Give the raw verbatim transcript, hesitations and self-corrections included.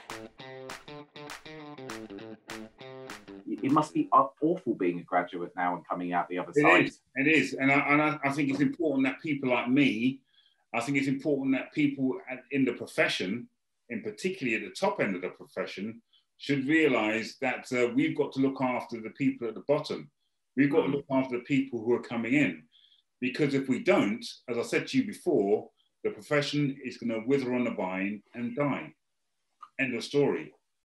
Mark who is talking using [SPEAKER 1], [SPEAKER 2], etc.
[SPEAKER 1] It must be awful being a graduate now and coming out the other
[SPEAKER 2] it
[SPEAKER 1] side.
[SPEAKER 2] Is, it is. And, I, and I, I think it's important that people like me, I think it's important that people in the profession, in particularly at the top end of the profession, should realise that uh, we've got to look after the people at the bottom. We've got mm. to look after the people who are coming in. Because if we don't, as I said to you before, the profession is going to wither on the vine and die. End of story.